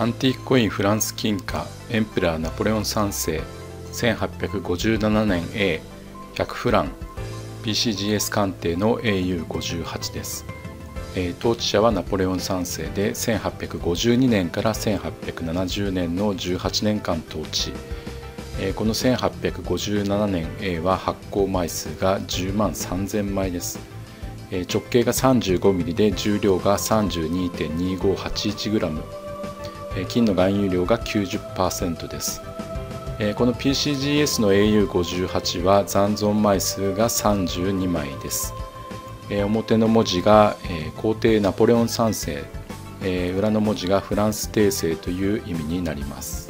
アンティークコインフランス金貨エンペラーナポレオン3世1857年 A100 フラン PCGS 鑑定の AU58 です。統治者はナポレオン3世で1852年から1870年の18年間統治。この1857年 A は発行枚数が10万3000枚です。直径が 35mm で重量が 32.2581g、金の含有量が 90% です。この PCGS の AU58 は残存枚数が32枚です。表の文字が皇帝ナポレオン3世、裏の文字がフランス帝政という意味になります。